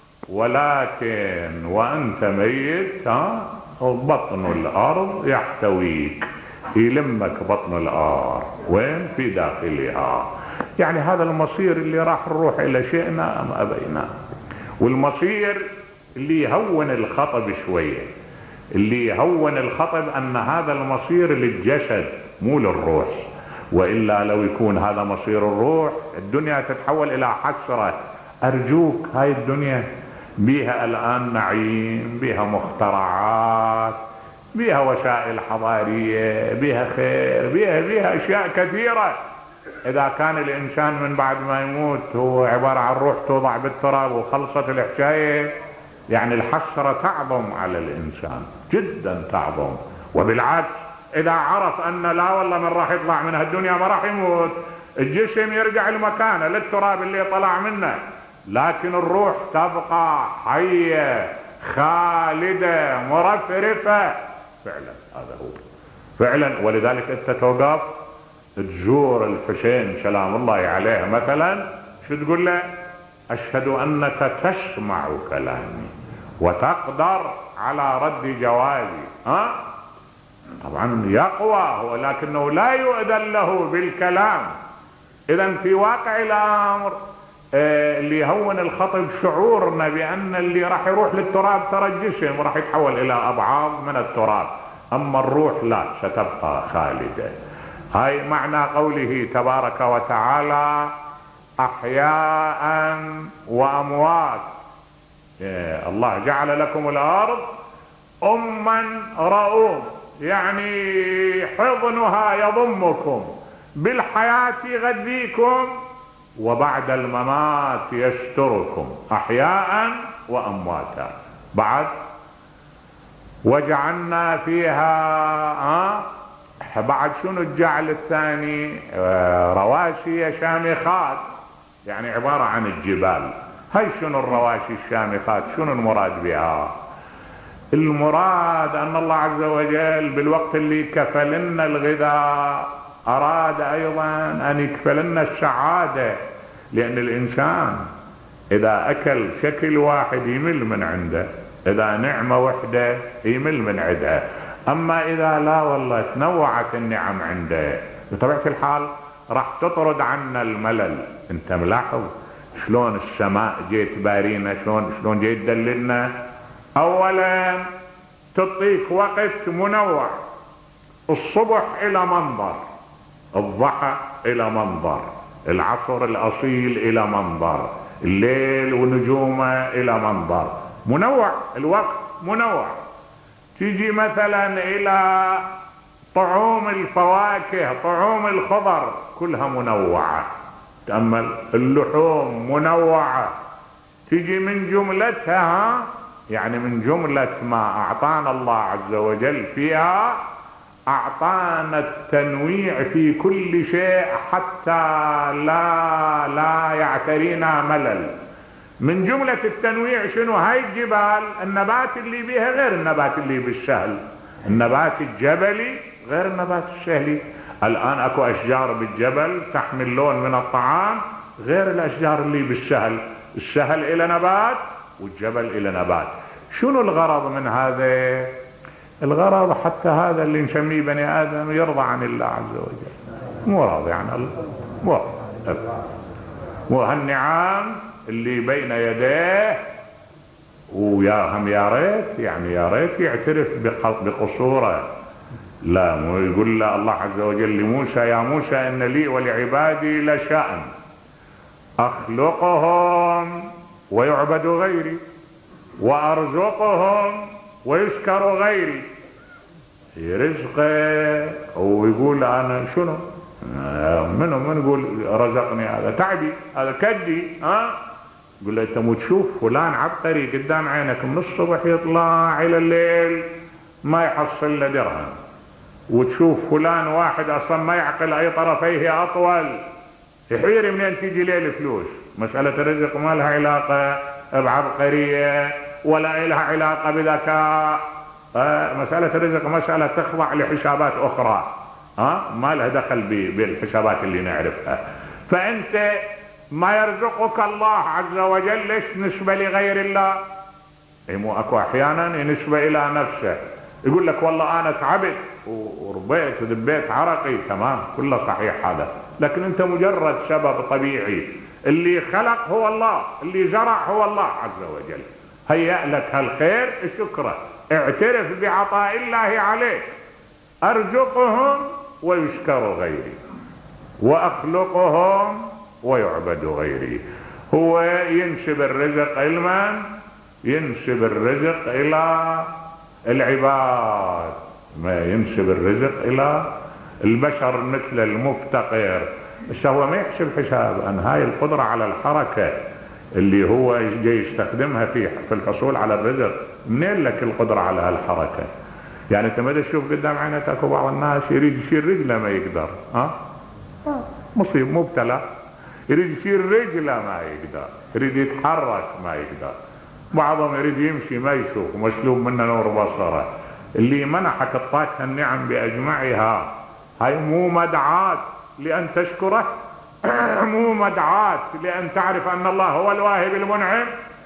ولكن وانت ميت اه بطن الارض يحتويك، يلمك بطن الارض وين في داخلها. يعني هذا المصير اللي راح نروح الى شئنا ام ابينا، والمصير اللي يهون الخطب شوية، اللي يهون الخطب ان هذا المصير للجسد مو للروح، والا لو يكون هذا مصير الروح الدنيا تتحول الى حسرة. ارجوك، هاي الدنيا بيها الان نعيم، بيها مخترعات، بيها وسائل حضارية، بيها خير، بيها بيها اشياء كثيرة. اذا كان الانسان من بعد ما يموت هو عبارة عن روح توضع بالتراب وخلصت الحكاية، يعني الحسرة تعظم على الانسان جدا تعظم. وبالعكس اذا عرف ان لا والله من راح يطلع من هالدنيا ما راح يموت، الجسم يرجع لمكانه للتراب اللي طلع منه، لكن الروح تبقى حية خالدة مرفرفة. فعلا هذا هو فعلا. ولذلك انت توقف تزور الحسين سلام الله عليه مثلا، شو تقول له؟ اشهد انك تسمع كلامي وتقدر على رد جوابي. ها طبعا يقوى، ولكنه لا يؤذن له بالكلام. اذا في واقع الامر آه اللي يهون الخطب شعورنا بان اللي راح يروح للتراب ترى الجسم راح يتحول الى ابعاض من التراب، اما الروح لا، ستبقى خالدة. هاي معنى قوله تبارك وتعالى احياء واموات. الله جعل لكم الارض اما رؤوم، يعني حضنها يضمكم، بالحياة يغذيكم، وبعد الممات يستركم. احياء وامواتا. بعد وجعلنا فيها آه بعد شنو الجعل الثاني؟ آه رواسي شامخات، يعني عبارة عن الجبال. هاي شنو الرواسي الشامخات؟ شنو المراد بها؟ المراد ان الله عز وجل بالوقت اللي كفلنا الغذاء اراد ايضا ان يكفلنا السعادة، لان الانسان اذا اكل شكل واحد يمل من عنده، اذا نعمة وحدة يمل من عندها. اما اذا لا والله تنوعت النعم عنده بطبيعة الحال راح تطرد عنا الملل. انت ملاحظ شلون السماء جيت بارينا، شلون شلون جيت تدللنا؟ اولا تعطيك وقت منوع، الصبح الى منظر، الضحى الى منظر، العصر الاصيل الى منظر، الليل ونجومه الى منظر. منوع الوقت، منوع. تيجي مثلا الى طعوم الفواكه، طعوم الخضر كلها منوعة. تأمل اللحوم منوعة. تيجي من جملتها، يعني من جملة ما اعطانا الله عز وجل فيها، اعطانا التنويع في كل شيء حتى لا لا يعترينا ملل. من جملة التنويع شنو؟ هاي الجبال النبات اللي بيها غير النبات اللي بالسهل، النبات الجبلي غير النبات السهلي. الان اكو اشجار بالجبل تحمل لون من الطعام غير الاشجار اللي بالسهل. السهل الى نبات والجبل الى نبات. شنو الغرض من هذا؟ الغرض حتى هذا اللي نسميه بني ادم يرضى عن الله عز وجل، مو راضي عن الله، مو مو هالنعام اللي بين يديه. ويا هم يا ريت، يعني يا ريت يعترف بقصوره، لا، مو يقول له الله عز وجل لموسى يا موسى ان لي ولعبادي لشأن اخلقهم ويعبد غيري وارزقهم ويشكر غيري. رزقه ويقول انا شنو منو من يقول رزقني؟ هذا تعبي، هذا كدي. ها يقول له انت مو تشوف فلان عبقري قدام عينك من الصبح يطلع الى الليل ما يحصل له درهم، وتشوف فلان واحد اصلا ما يعقل اي طرفيه اطول، يحير منين تيجي ليه الفلوس. مسألة الرزق ما لها علاقة بعبقرية ولا لها علاقة بذكاء. مسألة الرزق مسألة تخضع لحسابات اخرى، ها ما لها دخل بالحسابات اللي نعرفها. فانت ما يرزقك الله عز وجل ليش نسبة لغير الله؟ اي مو اكو احيانا نسبة الى نفسه، يقول لك والله انا تعبت وربيت ودبيت عرقي، تمام كله صحيح هذا، لكن انت مجرد سبب طبيعي. اللي خلق هو الله، اللي زرع هو الله عز وجل، هيأ لك هالخير شكره، اعترف بعطاء الله عليك. ارزقهم ويشكر غيري واخلقهم ويعبد غيري. هو ينسب الرزق علما، ينسب الرزق الى العباد، ما ينسب الرزق الى البشر مثل المفتقر. بس هو ما يحسب حساب ان هاي القدرة على الحركة اللي هو يجي يستخدمها في في الحصول على الرزق، منين لك القدرة على هالحركة؟ يعني انت ما تشوف قدام عينك اكو بعض الناس يريد يشيل رجله ما يقدر، ها مصيب مبتلى، يريد يشيل رجله ما يقدر، يريد يتحرك ما يقدر، بعضهم يريد يمشي ما يشوف، مسلوب منه نور بصره. اللي منحك الطاقة النعم باجمعها هاي مو مدعاة لان تشكره، مو مدعاة لان تعرف ان الله هو الواهب المنعم.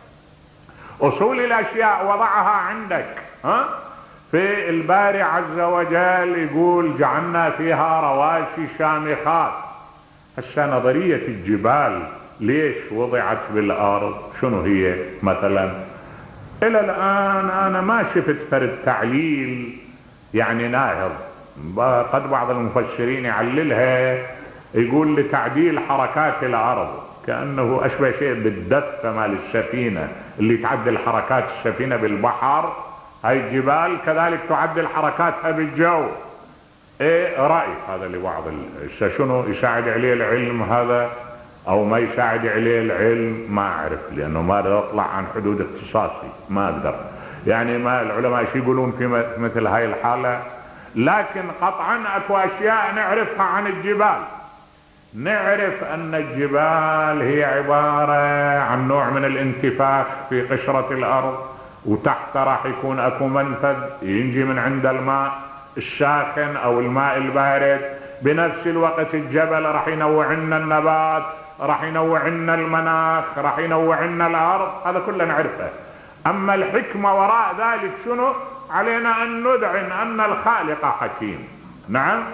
اصول الاشياء وضعها عندك. ها في الباري عز وجل يقول جعلنا فيها رواسي شامخات. هسه نظرية الجبال ليش وضعت بالارض؟ شنو هي مثلا؟ الى الان انا ما شفت فرد تعليل يعني ناهض. قد بعض المفسرين يعللها يقول لتعديل حركات الارض، كأنه اشبه شيء بالدفة مال السفينة اللي تعدل حركات السفينة بالبحر، هاي الجبال كذلك تعدل حركاتها بالجو. ايه رأي هذا لبعض شنو يساعد عليه العلم هذا او ما يساعد عليه العلم ما اعرف، لانه ما يطلع عن حدود اختصاصي، ما اقدر يعني. ما العلماء ايش يقولون في مثل هاي الحالة؟ لكن قطعا اكو اشياء نعرفها عن الجبال. نعرف ان الجبال هي عبارة عن نوع من الانتفاخ في قشرة الارض، وتحت راح يكون اكو منفذ ينجي من عند الماء الساخن او الماء البارد. بنفس الوقت الجبل راح ينوع لنا النبات، راح ينوع لنا المناخ، راح ينوع لنا الارض، هذا كله نعرفه. اما الحكمة وراء ذلك شنو؟ علينا ان ندعن ان الخالق حكيم. نعم.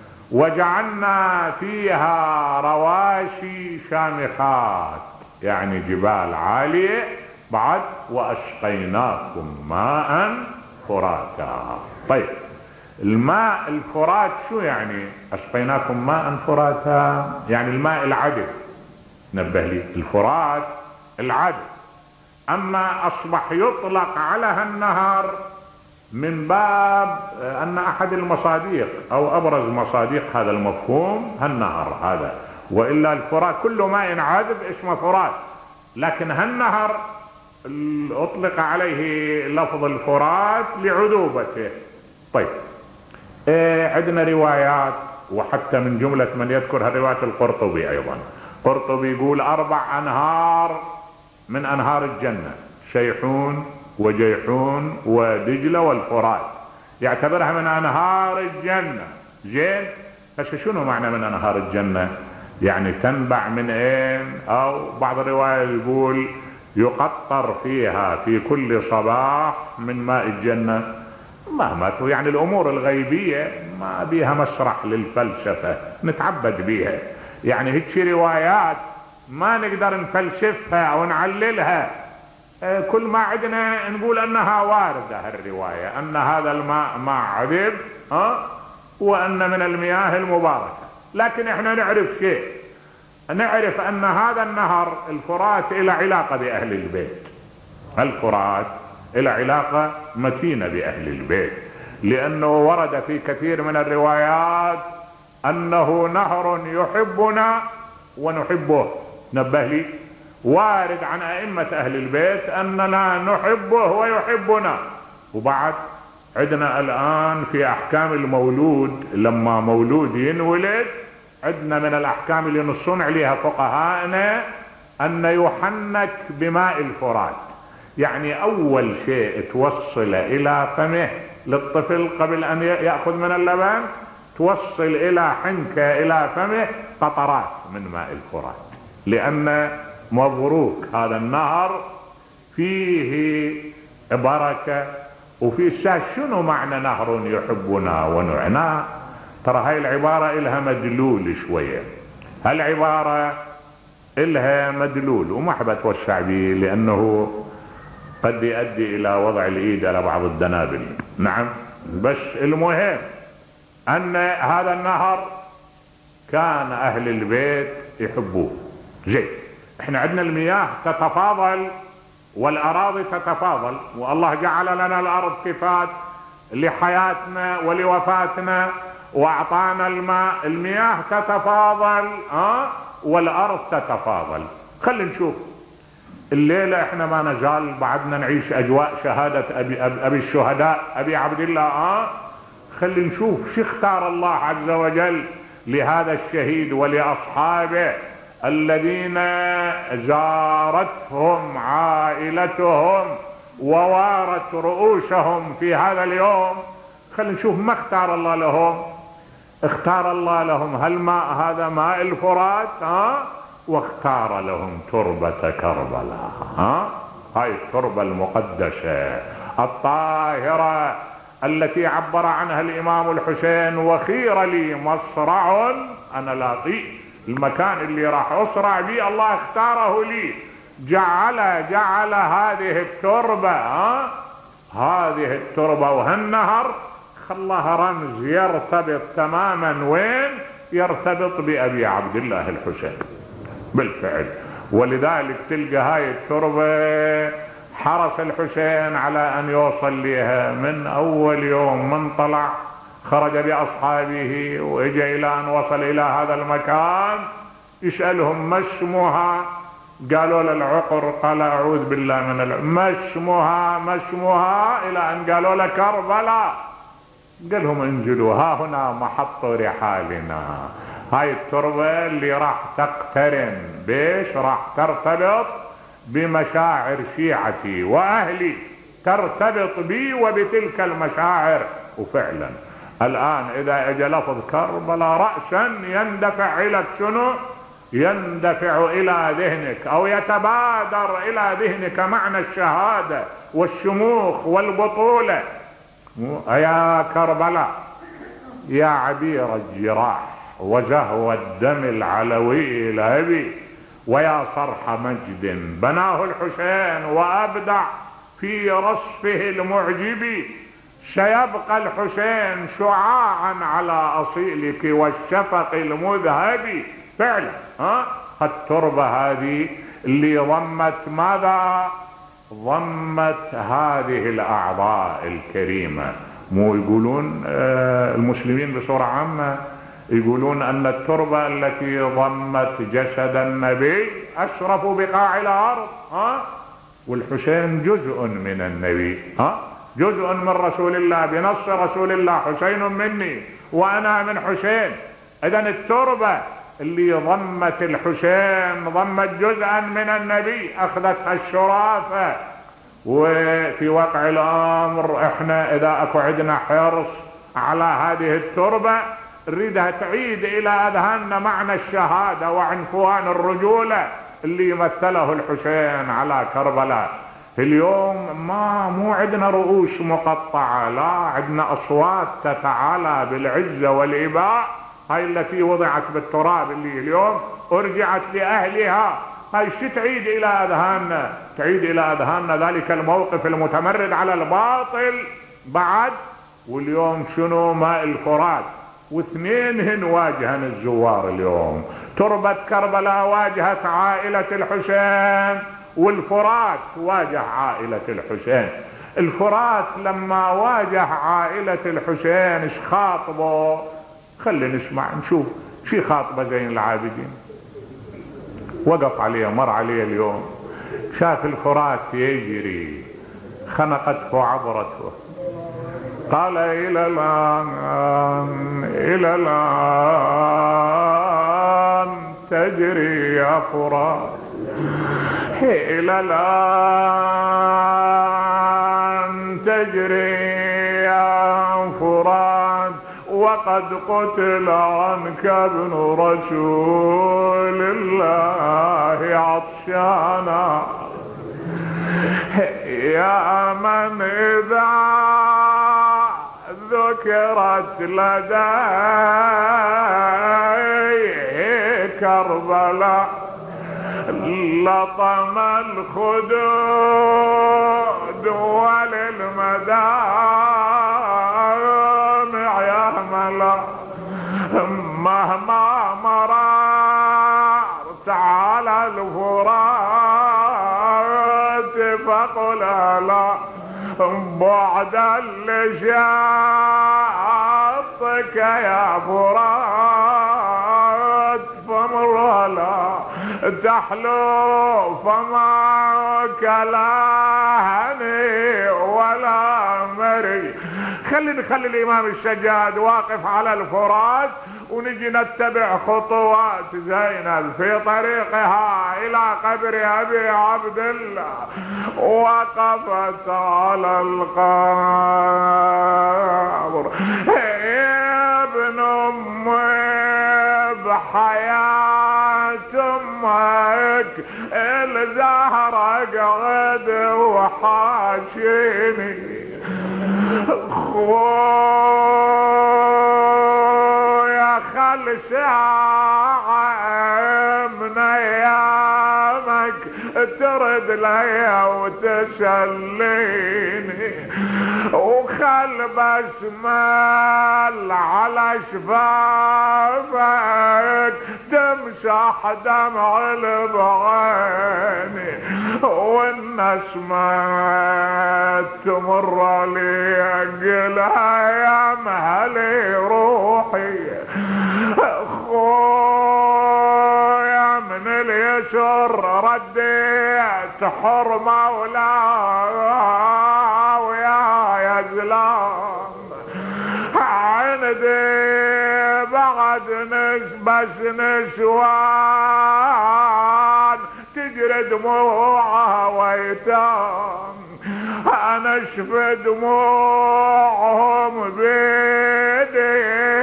وجعلنا فيها رواسي شامخات، يعني جبال عالية. بعد واسقيناكم ماء فراتا. طيب الماء الفرات شو يعني؟ اسقيناكم ماء فراتا يعني الماء العذب. نبه لي الفرات العذب. اما اصبح يطلق على هالنهر من باب ان احد المصاديق او ابرز مصاديق هذا المفهوم هالنهر هذا، والا الفرات كل ماء عذب اسمه فرات، لكن هالنهر اطلق عليه لفظ الفرات لعذوبته. طيب إيه عندنا روايات، وحتى من جملة من يذكر هالروايات القرطبي ايضا. قرطبي يقول اربع انهار من انهار الجنة، شيحون وجيحون ودجلة والفرات، يعتبرها من انهار الجنة. زين بس شنو معنى من انهار الجنة؟ يعني تنبع من اين؟ او بعض الرواية يقول يقطر فيها في كل صباح من ماء الجنة. مهما يعني الامور الغيبية ما بيها مسرح للفلسفة نتعبد بيها، يعني هيك روايات ما نقدر نفلسفها او نعللها. كل ما عدنا نقول انها واردة الرواية ان هذا الماء ماء عذب ها وان من المياه المباركة، لكن احنا نعرف شيء، نعرف ان هذا النهر الفرات الى علاقة باهل البيت، الفرات الى علاقة متينة باهل البيت، لانه ورد في كثير من الروايات انه نهر يحبنا ونحبه. نبه لي، وارد عن ائمة اهل البيت اننا نحبه ويحبنا. وبعد عندنا الان في احكام المولود، لما مولود ينولد عندنا من الاحكام اللي نصون عليها فقهاءنا ان يحنك بماء الفرات، يعني اول شيء توصل الى فمه للطفل قبل ان يأخذ من اللبن، توصل الى حنكه الى فمه قطرات من ماء الفرات، لان مبروك هذا النهر فيه بركة وفيه شاء. شنو معنى نهر يحبنا ونعناه؟ ترى هاي العبارة إلها مدلول شوية، هالعبارة إلها مدلول وما أحب أتوسع به لأنه قد يؤدي إلى وضع الإيد على بعض الدنابل. نعم، بس المهم أن هذا النهر كان أهل البيت يحبوه. زين، احنا عندنا المياه تتفاضل والأراضي تتفاضل، والله جعل لنا الأرض كفات لحياتنا ولوفاتنا واعطانا الماء. المياه تتفاضل اه والارض تتفاضل. خلينا نشوف الليلة احنا ما نزال بعدنا نعيش اجواء شهادة ابي, أبي, أبي الشهداء ابي عبد الله. اه خلينا نشوف شو اختار الله عز وجل لهذا الشهيد ولاصحابه الذين زارتهم عائلتهم ووارت رؤوسهم في هذا اليوم. خلينا نشوف ما اختار الله لهم. اختار الله لهم هالماء، هذا ماء الفرات ها، واختار لهم تربة كربلاء ها، هاي التربة المقدسة الطاهرة التي عبر عنها الامام الحسين: وخير لي مصرع انا لاقيه. المكان اللي راح اسرع به الله اختاره لي، جعل جعل هذه التربة ها، هذه التربة وهالنهر خلاها رمز يرتبط تماما وين؟ يرتبط بأبي عبد الله الحسين بالفعل. ولذلك تلقى هاي التربة حرص الحسين على ان يوصل لها من اول يوم من طلع، خرج باصحابه واجى الى ان وصل الى هذا المكان. يسألهم ما اسمها؟ قالوا له العقر. قال اعوذ بالله من العقر. ما اسمها؟ ما اسمها؟ الى ان قالوا له كربلاء. قال لهم انزلوا، ها هنا محط رحالنا. هاي التربة اللي راح تقترن بيش؟ راح ترتبط بمشاعر شيعتي واهلي، ترتبط بي وبتلك المشاعر. وفعلا الان اذا اجى لفظ كربلاء رأسا يندفع الى شنو؟ يندفع الى ذهنك او يتبادر الى ذهنك معنى الشهادة والشموخ والبطولة. يا كربلاء يا عبير الجراح وزهو الدم العلوي الهبي، ويا صرح مجد بناه الحسين وابدع في رصفه المعجب. سيبقى الحسين شعاعا على اصيلك والشفق المذهب. فعلا ها، التربة هذه اللي ضمت ماذا؟ ضمت هذه الاعضاء الكريمة. مو يقولون آه المسلمين بصورة عامة يقولون ان التربة التي ضمت جسد النبي اشرف بقاع الارض ها، والحسين جزء من النبي ها، جزء من رسول الله بنص رسول الله: حسين مني وانا من حسين. اذا التربة اللي ضمت الحسين ضمت جزءا من النبي، اخذتها الشرافة. وفي واقع الامر احنا اذا اكو عندنا حرص على هذه التربة نريدها تعيد الى اذهاننا معنى الشهادة وعنفوان الرجولة اللي يمثله الحسين على كربلاء. اليوم ما مو عندنا رؤوس مقطعة، لا، عندنا اصوات تتعالى بالعزة والاباء، هاي التي وضعت بالتراب اللي اليوم ارجعت لاهلها هاي الشي تعيد الى اذهاننا، تعيد الى اذهاننا ذلك الموقف المتمرد على الباطل بعد. واليوم شنو؟ ماء الفرات، واثنينهن واجهن الزوار اليوم. تربة كربلاء واجهت عائلة الحسين، والفرات واجه عائلة الحسين. الفرات لما واجه عائلة الحسين ايش خاطبه؟ خلينا نسمع نشوف شي خاطبه زين العابدين. وقف عليه، مر عليه اليوم، شاف الفرات يجري، خنقته عبرته، قال إلى الآن إلى الآن تجري يا فرات، إلى الآن تجري يا فرات، وقد قتل عنك ابن رسول الله عطشانا، يا من إذا ذكرت لدي كربلاء لطم الخدود وللمدامع يا ملا، مهما مررت على الفرات فقل لا بعدا لشاطك يا فرات، فمر لا تحلو فماك لا هني ولا مري. خلي نخلي الامام الشجاد واقف على الفرات ونجي نتبع خطوات زينب في طريقها الى قبر ابي عبد الله. وقفت على القبر يا ابن امي بحياة امك الزهرة قعد وحاشيني، خويا خل ساعة من ايامك ترد لي وتسليني، وخل بسمل على شفافك تمسح دمع بعيني، والنسمة تمر لي اقلها يا مهلي روحي، خويا من اليسر رديت حرمة ولا ويا يا زلام، عندي بعد نسبس نسوان تجري دموعها ويتام، انا اشفي دموعهم بيدي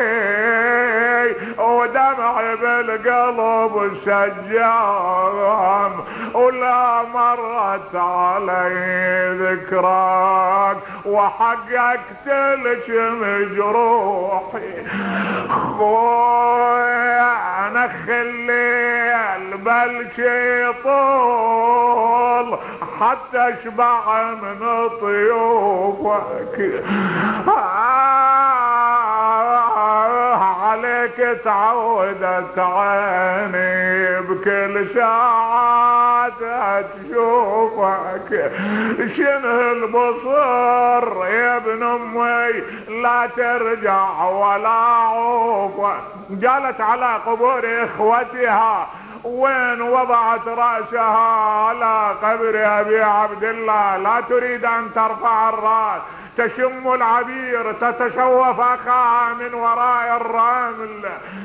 ودمعي بالقلب سجام، ولا مرت علي ذكراك وحقك تلجم جروحي، خويا انا خلي البلشي طول حتى اشبع من طيوفك، عليك تعودت عيني بكل ساعة تشوفك، شنه البصر يا ابن امي لا ترجع ولا عوفك. جالت على قبور اخوتها وين وضعت رأسها على قبر ابي عبد الله، لا تريد ان ترفع الرأس، تشم العبير تتشوف اخاها من وراء الرمل.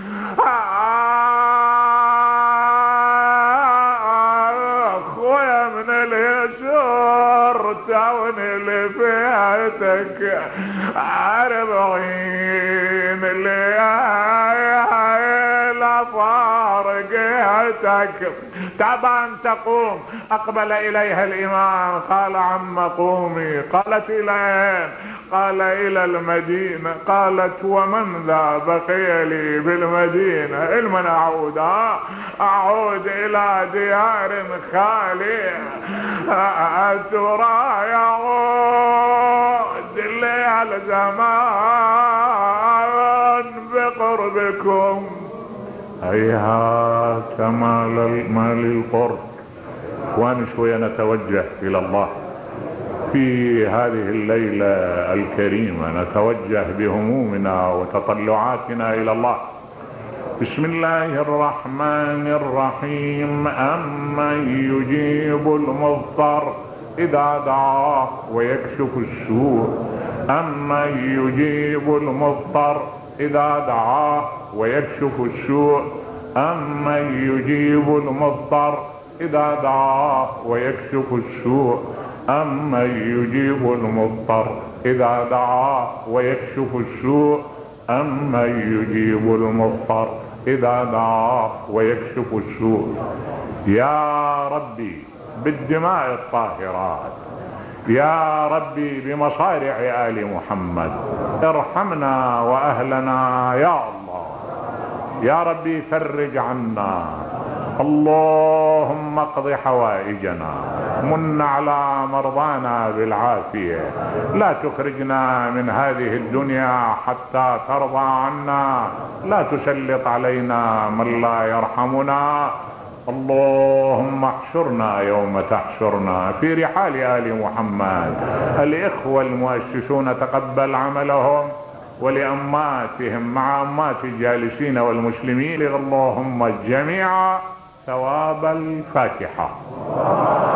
اخويا من اليسر توني لفيتك أربعين ليلة فارق آلهتك. تابى أن تقوم. أقبل إليها الإمام، قال عم قومي. قالت إلى؟ قال إلى المدينة. قالت ومن ذا بقي لي بالمدينة؟ علما أعود أعود إلى ديار خالية. أترى يعود لي الزمان بقربكم؟ هيهات ما للقرب. وأنا شوية نتوجه إلى الله في هذه الليلة الكريمة، نتوجه بهمومنا وتطلعاتنا إلى الله. بسم الله الرحمن الرحيم. أمن يجيب المضطر إذا دعاه ويكشف السوء. أمن يجيب المضطر إذا دعاه ويكشف السوء. أمن يجيب المضطر إذا دعاه ويكشف السوء. أمن يجيب المضطر إذا دعاه ويكشف السوء. أمن يجيب المضطر إذا دعاه ويكشف السوء. يا ربي بالدماء الطاهرات، يا ربي بمصارع آل محمد، ارحمنا وأهلنا يا الله. يا ربي فرج عنا، اللهم اقض حوائجنا، من على مرضانا بالعافية، لا تخرجنا من هذه الدنيا حتى ترضى عنا، لا تسلط علينا من لا يرحمنا. اللهم احشرنا يوم تحشرنا في رحال آل محمد. الإخوة المؤسسون تقبل عملهم، ولأماتهم مع أمات الجالسين والمسلمين اللهم جميعا ثواب الفاتحة.